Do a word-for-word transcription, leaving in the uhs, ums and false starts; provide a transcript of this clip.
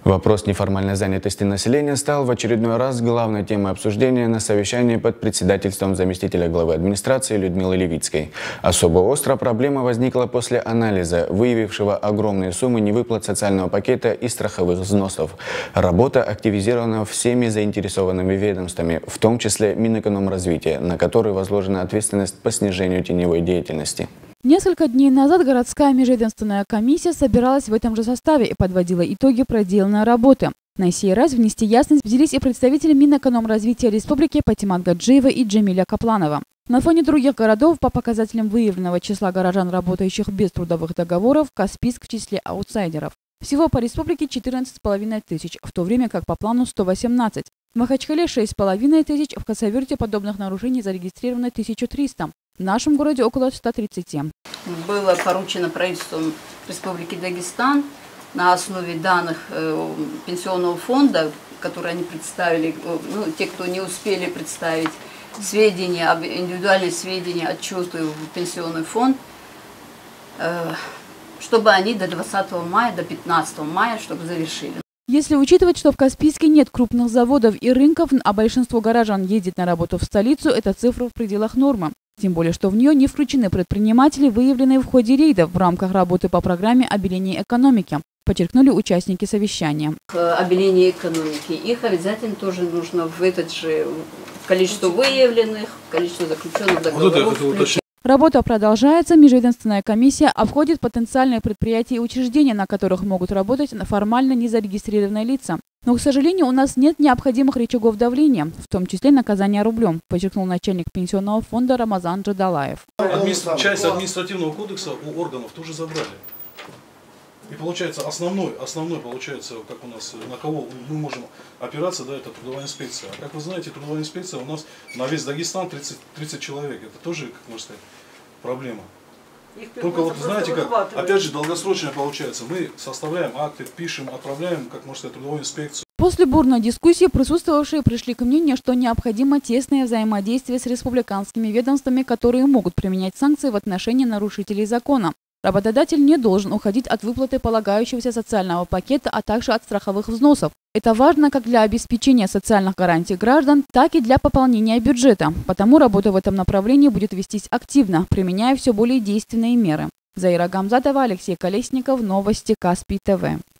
Вопрос неформальной занятости населения стал в очередной раз главной темой обсуждения на совещании под председательством заместителя главы администрации Людмилы Левицкой. Особо остро проблема возникла после анализа, выявившего огромные суммы невыплат социального пакета и страховых взносов. Работа активизирована всеми заинтересованными ведомствами, в том числе Минэкономразвития, на который возложена ответственность по снижению теневой деятельности. Несколько дней назад городская межведомственная комиссия собиралась в этом же составе и подводила итоги проделанной работы. На сей раз внести ясность взялись и представители Минэкономразвития Республики Патимат Гаджиева и Джамиля Капланова. На фоне других городов по показателям выявленного числа горожан, работающих без трудовых договоров, Каспийск в числе аутсайдеров. Всего по республике четырнадцать с половиной тысяч, в то время как по плану сто восемнадцать. В Махачкале шесть с половиной тысяч, в Хасавюрте подобных нарушений зарегистрировано тысяча триста. В нашем городе около ста тридцати. Было поручено правительством Республики Дагестан на основе данных э, пенсионного фонда, которые они представили, ну, те, кто не успели представить сведения, индивидуальные сведения, отчеты в пенсионный фонд, э, чтобы они до двадцатого мая, до пятнадцатого мая, чтобы завершили. Если учитывать, что в Каспийске нет крупных заводов и рынков, а большинство горожан ездит на работу в столицу, эта цифра в пределах нормы. Тем более, что в нее не включены предприниматели, выявленные в ходе рейдов в рамках работы по программе обеления экономики, подчеркнули участники совещания. Обеление экономики. Их обязательно тоже нужно в этот же количество выявленных, количество заключенных договоров. Работа продолжается. Межведомственная комиссия обходит потенциальные предприятия и учреждения, на которых могут работать формально незарегистрированные лица. Но, к сожалению, у нас нет необходимых рычагов давления, в том числе наказания рублем, подчеркнул начальник пенсионного фонда Рамазан Джадалаев. Администр... Часть административного кодекса у органов тоже забрали. И получается основной, основной получается, как у нас, на кого мы можем опираться, да, это трудовая инспекция. А как вы знаете, трудовая инспекция у нас на весь Дагестан тридцать, тридцать человек. Это тоже, как можно сказать, проблема. Только вот знаете как, опять же, долгосрочная получается. Мы составляем акты, пишем, отправляем, как можно сказать, трудовую инспекцию. После бурной дискуссии присутствовавшие пришли к мнению, что необходимо тесное взаимодействие с республиканскими ведомствами, которые могут применять санкции в отношении нарушителей закона. Работодатель не должен уходить от выплаты полагающегося социального пакета, а также от страховых взносов. Это важно как для обеспечения социальных гарантий граждан, так и для пополнения бюджета. Потому работа в этом направлении будет вестись активно, применяя все более действенные меры. Заира Гамзатова, Алексей Колесников, Новости Каспий ТВ.